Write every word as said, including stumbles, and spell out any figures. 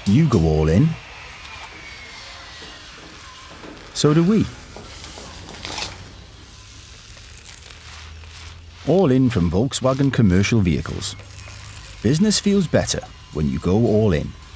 You go all in. So do we. All in from Volkswagen Commercial Vehicles. Business feels better when you go all in.